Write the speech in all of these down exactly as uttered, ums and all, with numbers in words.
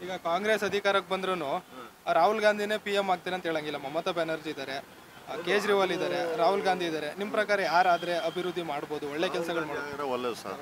ಈಗ ಕಾಂಗ್ರೆಸ್ ಅಧಿಕಾರಕ್ಕೆ ಬಂದ್ರೂ ರಾಹುಲ್ ಗಾಂಧಿನೇ ಪಿ ಎಂ ಆಗ್ತಾರೆ ಅಂತ ಹೇಳಂಗಿಲ್ಲ. ಮಮತಾ ಬ್ಯಾನರ್ಜಿ ಇದ್ದಾರೆ, ಕೇಜ್ರಿವಾಲ್ ಇದ್ದಾರೆ, ರಾಹುಲ್ ಗಾಂಧಿ ಇದ್ದಾರೆ. ನಿಮ್ಮ ಪ್ರಕಾರ ಯಾರಾದ್ರೆ ಅಭಿವೃದ್ಧಿ ಮಾಡ್ಬೋದು, ಒಳ್ಳೆ ಕೆಲಸಗಳು ಮಾಡ್ಬೋದು? ಒಳ್ಳೆಯದು ಸರ್.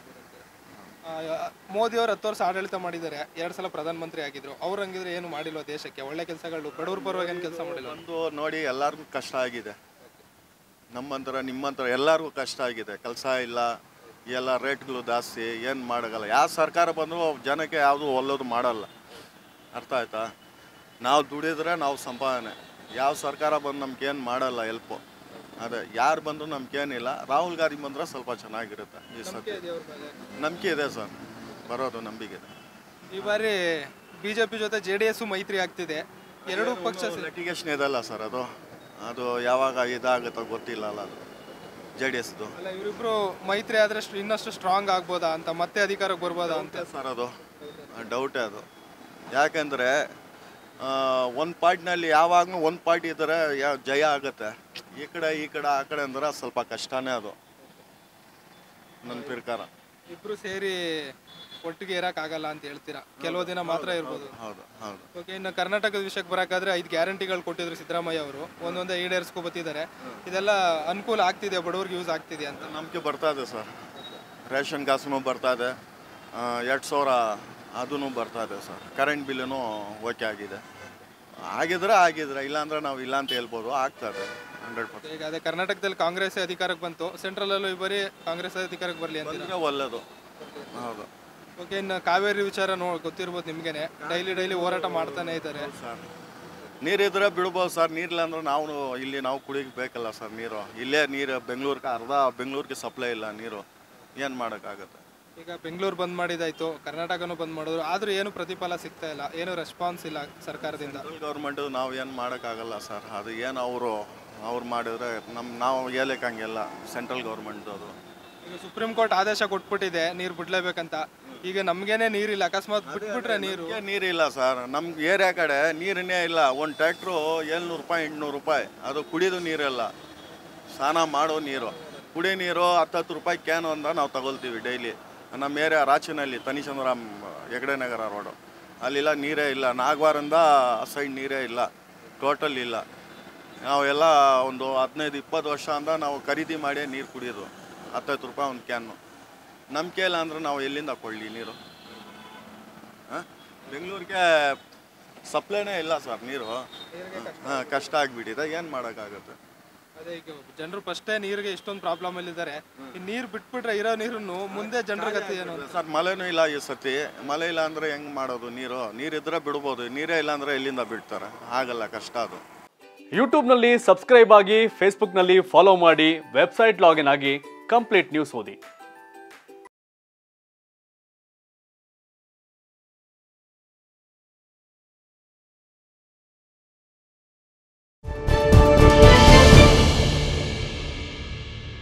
ಮೋದಿ ಅವರು ಹತ್ತು ವರ್ಷ ಆಡಳಿತ ಮಾಡಿದ್ದಾರೆ, ಎರಡು ಸಲ ಪ್ರಧಾನಮಂತ್ರಿ ಆಗಿದ್ರು. ಅವ್ರು ಹಂಗಿದ್ರೆ ಏನು ಮಾಡಿಲ್ವ ದೇಶಕ್ಕೆ? ಒಳ್ಳೆ ಕೆಲಸಗಳು ಬಡವ್ರ ಪರವಾಗಿ ಏನು ಕೆಲಸ ಮಾಡಿಲ್ಲ? ಒಂದು ನೋಡಿ, ಎಲ್ಲರಿಗೂ ಕಷ್ಟ ಆಗಿದೆ. ನಮ್ಮಂತರ ನಿಮ್ಮಂತರ ಎಲ್ಲರಿಗೂ ಕಷ್ಟ ಆಗಿದೆ. ಕೆಲಸ ಇಲ್ಲ, ಎಲ್ಲ ರೇಟ್ಗಳು ಜಾಸ್ತಿ, ಏನು ಮಾಡೋಕ್ಕಲ್ಲ. ಯಾವ ಸರ್ಕಾರ ಬಂದರೂ ಜನಕ್ಕೆ ಯಾವುದು ಒಳ್ಳೇದು ಮಾಡಲ್ಲ. ಅರ್ಥ ಆಯ್ತಾ? ನಾವು ದುಡಿದ್ರೆ ನಾವು ಸಂಪಾದನೆ. ಯಾವ ಸರ್ಕಾರ ಬಂದು ನಮ್ಗೇನು ಮಾಡಲ್ಲ ಹೆಲ್ಪು. ಅದೇ ಯಾರು ಬಂದರೂ ನಮ್ಗೇನಿಲ್ಲ. ರಾಹುಲ್ ಗಾಂಧಿ ಬಂದರೆ ಸ್ವಲ್ಪ ಚೆನ್ನಾಗಿರುತ್ತೆ. ಈ ಸತಿ ನಂಬಿಕೆ ಇದೆ ಸರ್, ಬರೋದು ನಂಬಿಕೆ ಇದೆ. ಈ ಬಾರಿ ಬಿಜೆಪಿ ಜೊತೆ ಜೆ ಡಿ ಎಸ್ ಮೈತ್ರಿ ಆಗ್ತಿದೆ. ಎರಡೂ ಪಕ್ಷ ಲಿಟಿಗೇಷನ್ ಇದೆಲ್ಲ ಸರ್, ಅದು ಅದು ಯಾವಾಗ ಇದಾಗುತ್ತೋ ಗೊತ್ತಿಲ್ಲ ಅಲ್ಲ. ಅದು ಜೆ ಡಿ ಎಸ್ದು ಅಲ್ಲ, ಇವರಿಬ್ರು ಮೈತ್ರಿ ಆದರೆ ಇನ್ನಷ್ಟು ಸ್ಟ್ರಾಂಗ್ ಆಗ್ಬೋದಾ ಅಂತ, ಮತ್ತೆ ಅಧಿಕಾರಕ್ಕೆ ಬರ್ಬೋದಾ ಅಂತ ಸರ್. ಅದು ಡೌಟೇ ಅದು. ಯಾಕೆಂದರೆ ಒಂದು ಪಾರ್ಟಿನಲ್ಲಿ ಯಾವಾಗಲೂ ಒಂದು ಪಾರ್ಟಿ ಇದ್ದರೆ ಯಾವ ಜಯ ಆಗುತ್ತೆ. ಈ ಕಡೆ ಈ ಕಡೆ ಆ ಕಡೆ ಅಂದ್ರೆ ಸ್ವಲ್ಪ ಕಷ್ಟನೇ ಅದು ನನ್ನ ಪ್ರಕಾರ. ಇಬ್ರು ಸೇರಿ ಒಟ್ಟಿಗೆ ಇರೋಕ್ಕಾಗಲ್ಲ ಅಂತ ಹೇಳ್ತೀರಾ? ಕೆಲವು ದಿನ ಮಾತ್ರ ಇರ್ಬೋದು. ಹೌದು ಹೌದು. ಓಕೆ, ಇನ್ನು ಕರ್ನಾಟಕದ ವಿಷಯಕ್ಕೆ ಬರೋಕ್ಕಾದ್ರೆ ಐದು ಗ್ಯಾರಂಟಿಗಳು ಕೊಟ್ಟಿದ್ರು ಸಿದ್ದರಾಮಯ್ಯ ಅವರು, ಒಂದೊಂದೇ ಈಡೇರಿಸ್ಕೊ ಬತ್ತಿದ್ದಾರೆ. ಇದೆಲ್ಲ ಅನುಕೂಲ ಆಗ್ತಿದೆ, ಬಡವ್ರಿಗೆ ಯೂಸ್ ಆಗ್ತಿದೆ ಅಂತ ನಂಬಿಕೆ ಬರ್ತಾ ಇದೆ ಸರ್. ರೇಷನ್ ಕಾಸು ಬರ್ತಾ ಇದೆ, ಎರಡು ಸಾವಿರ ಅದೂ ಬರ್ತಾ ಇದೆ ಸರ್. ಕರೆಂಟ್ ಬಿಲ್ಲೂ ಓಕೆ ಆಗಿದೆ. ಆಗಿದ್ರೆ ಆಗಿದ್ರೆ ಇಲ್ಲಾಂದ್ರೆ ನಾವು ಇಲ್ಲ ಅಂತ ಹೇಳ್ಬೋದು. ಆಗ್ತದೆ ಹಂಡ್ರೆಡ್ ಪರ್ಸೆಂಟ್. ಈಗ ಅದೇ ಕರ್ನಾಟಕದಲ್ಲಿ ಕಾಂಗ್ರೆಸ್ ಅಧಿಕಾರಕ್ಕೆ ಬಂತು, ಸೆಂಟ್ರಲಲ್ಲೂ ಈ ಬರೀ ಕಾಂಗ್ರೆಸ್ ಅಧಿಕಾರಕ್ಕೆ ಬರಲಿ ಅಂತ ಒಳ್ಳೆಯದು. ಹೌದು. ಓಕೆ, ಇನ್ನು ಕಾವೇರಿ ವಿಚಾರ ನೋ ಗೊತ್ತಿರ್ಬೋದು ನಿಮಗೇನೆ. ಡೈಲಿ ಡೈಲಿ ಹೋರಾಟ ಮಾಡ್ತಾನೆ ಇದ್ದಾರೆ ಸರ್. ನೀರಿದ್ರೆ ಬಿಡ್ಬೋದು ಸರ್. ನೀರಿಲ್ಲ ಅಂದ್ರೆ ನಾವು ಇಲ್ಲಿ ನಾವು ಕುಡಿಯೋಕೆ ಬೇಕಲ್ಲ ಸರ್ ನೀರು. ಇಲ್ಲೇ ನೀರು ಬೆಂಗಳೂರಿಗೆ ಅರ್ಧ ಬೆಂಗಳೂರಿಗೆ ಸಪ್ಲೈ ಇಲ್ಲ ನೀರು. ಏನು ಮಾಡೋಕ್ಕಾಗುತ್ತೆ? ಈಗ ಬೆಂಗಳೂರು ಬಂದ್ ಮಾಡಿದಾಯ್ತು, ಕರ್ನಾಟಕನೂ ಬಂದ್ ಮಾಡಿದ್ರು, ಆದ್ರೂ ಏನು ಪ್ರತಿಫಲ ಸಿಗ್ತಾ ಇಲ್ಲ, ಏನು ರೆಸ್ಪಾನ್ಸ್ ಇಲ್ಲ ಸರ್ಕಾರದಿಂದ. ಗೌರ್ಮೆಂಟು ನಾವು ಏನು ಮಾಡೋಕ್ಕಾಗಲ್ಲ ಸರ್. ಅದು ಏನು ಅವರು ಅವ್ರು ಮಾಡಿದ್ರೆ ನಮ್ಮ ನಾವು ಹೇಳಕ್ಕಂಗೆಲ್ಲ ಸೆಂಟ್ರಲ್ ಗೌರ್ಮೆಂಟ್ ಅದು. ಈಗ ಸುಪ್ರೀಂ ಕೋರ್ಟ್ ಆದೇಶ ಕೊಟ್ಬಿಟ್ಟಿದೆ ನೀರು ಬಿಡ್ಲೇಬೇಕಂತ. ಈಗ ನಮ್ಗೇನೆ ನೀರಿಲ್ಲ, ಅಕಸ್ಮಾತ್ ಬಿಟ್ಬಿಟ್ರೆ ನೀರು ನೀರಿಲ್ಲ ಸರ್. ನಮ್ಗೆ ಏರಿಯಾ ಕಡೆ ನೀರನ್ನೇ ಇಲ್ಲ. ಒಂದು ಟ್ಯಾಕ್ಟ್ರು ಏಳ್ನೂರು ರೂಪಾಯಿ ಎಂಟುನೂರು ರೂಪಾಯಿ ಅದು ಕುಡಿಯೋದು ನೀರಿಲ್ಲ. ಸ್ನಾನ ಮಾಡೋ ನೀರು, ಕುಡಿಯೋ ನೀರು ಹತ್ತತ್ತು ರೂಪಾಯಿ ಕ್ಯಾನ್ ಅಂತ ನಾವು ತಗೊಳ್ತೀವಿ ಡೈಲಿ. ನಮ್ಮ ಏರಿಯಾ ರಾಚಿನಲ್ಲಿ ತನಿಚಂದ್ರಾಮ್ ಹೆಗಡೆ ನಗರ ರೋಡು, ಅಲ್ಲೆಲ್ಲ ನೀರೇ ಇಲ್ಲ. ನಾಗವಾರಿಂದ ಸೈಡ್ ನೀರೇ ಇಲ್ಲ, ಟೋಟಲ್ ಇಲ್ಲ. ನಾವೆಲ್ಲ ಒಂದು ಹದಿನೈದು ಇಪ್ಪತ್ತು ವರ್ಷ ಅಂತ ನಾವು ಖರೀದಿ ಮಾಡಿ ನೀರು ಕುಡಿಯೋದು, ಹತ್ತತ್ತು ರೂಪಾಯಿ ಒಂದು ಕ್ಯಾನು. ನಂಬಿಕೆ ಇಲ್ಲ ಅಂದ್ರೆ ನಾವು ಎಲ್ಲಿಂದ ಕೊಳ್ಳಿ ನೀರು? ಹಾಂ, ಬೆಂಗಳೂರಿಗೆ ಸಪ್ಲೈನೇ ಇಲ್ಲ ಸರ್ ನೀರು. ಹಾಂ, ಕಷ್ಟ ಆಗಿಬಿಟ್ಟಿದೆ. ಏನು ಮಾಡೋಕ್ಕಾಗುತ್ತೆ? ಅದೇ, ಈಗ ಜನರು ಫಸ್ಟೇ ನೀರಿಗೆ ಇಷ್ಟೊಂದು ಪ್ರಾಬ್ಲಮ್ ಅಲ್ಲಿದ್ದಾರೆ. ಈ ನೀರು ಬಿಟ್ಬಿಟ್ರೆ ಇರೋ ನೀರನ್ನು ಮುಂದೆ ಜನರ ಗತಿ ಏನು ಸರ್? ಮಳೆನೂ ಇಲ್ಲ ಈ ಸತಿ. ಮಳೆ ಇಲ್ಲ ಅಂದರೆ ಹೆಂಗೆ ಮಾಡೋದು? ನೀರು ನೀರಿದ್ರೆ ಬಿಡ್ಬೋದು, ನೀರೇ ಇಲ್ಲ ಅಂದರೆ ಎಲ್ಲಿಂದ ಬಿಡ್ತಾರೆ? ಆಗಲ್ಲ, ಕಷ್ಟ ಅದು. ಯೂಟ್ಯೂಬ್ನಲ್ಲಿ ಸಬ್ಸ್ಕ್ರೈಬ್ ಆಗಿ, ಫೇಸ್ಬುಕ್ನಲ್ಲಿ ಫಾಲೋ ಮಾಡಿ, ವೆಬ್ಸೈಟ್ ಲಾಗಿನ್ ಆಗಿ ಕಂಪ್ಲೀಟ್ ನ್ಯೂಸ್ ಓದಿ.